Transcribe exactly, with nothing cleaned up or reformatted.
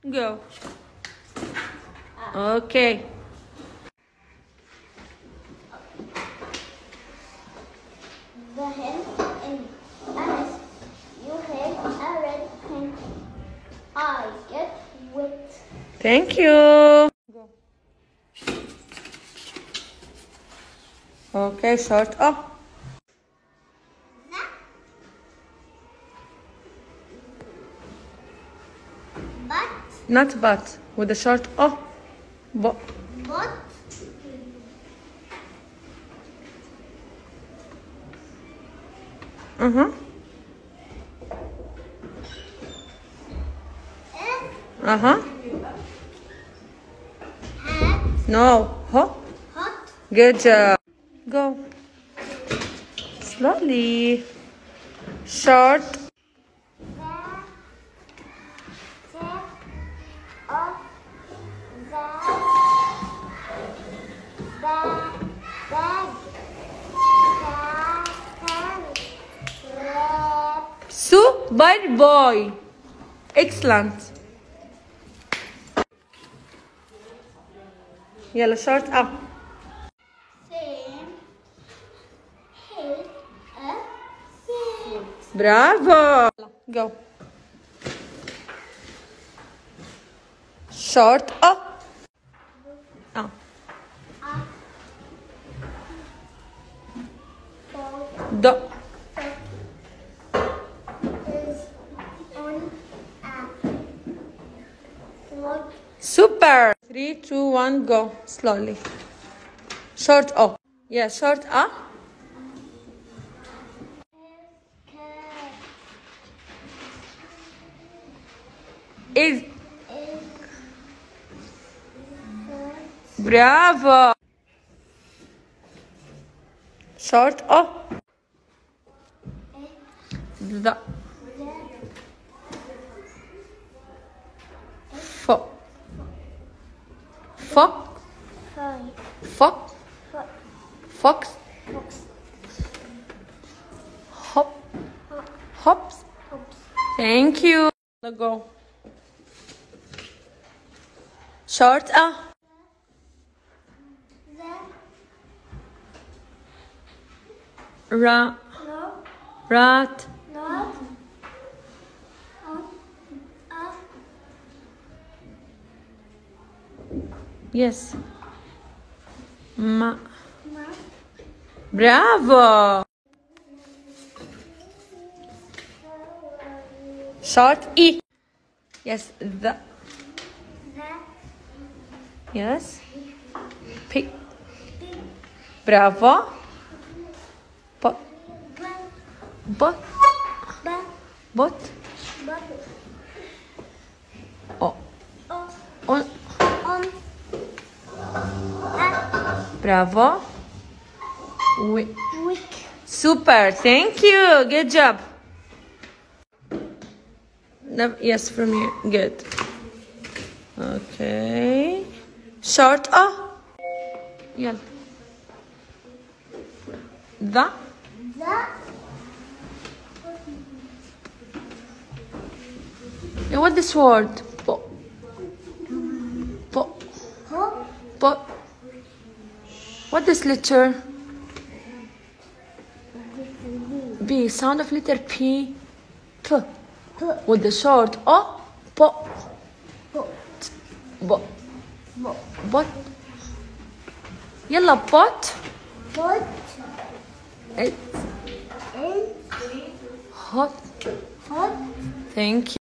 Go. Okay. The hen in Alice, you have a red hen. I get wet. Thank you. Go. Okay, short up. But. Not but. With a short oh. But. But. Uh-huh. Uh-huh. Hat. No. Huh? Hot. Good job. Go. Slowly. Short. Super boy. Excellent. يلا short up. Same. Hate a same. Bravo. Go. Short up. Oh. Do. Super. Three, two, one, go. Slowly. Short up. Yeah, short up. Is. Bravo. Short up. The. Fo. Fo. Fo. Fox. Hop. Hops. Thank you. Let's go. Short ah. Ra. Rat. Yes. Ma. Bravo. Short E. Yes. The. Yes. Pig. Bravo. But. But. But. Oh. On. Bravo. Wick. Super. Thank you. Good job. No, yes, from here. Good. Okay. Short oh. Yeah. The. Yeah, what this word? Po. Po. Po. What this letter? B. Sound of letter P. P. With the short O. Po. Bo. Bot. Yalla pot. Pot. It's hot. Hot. Thank you.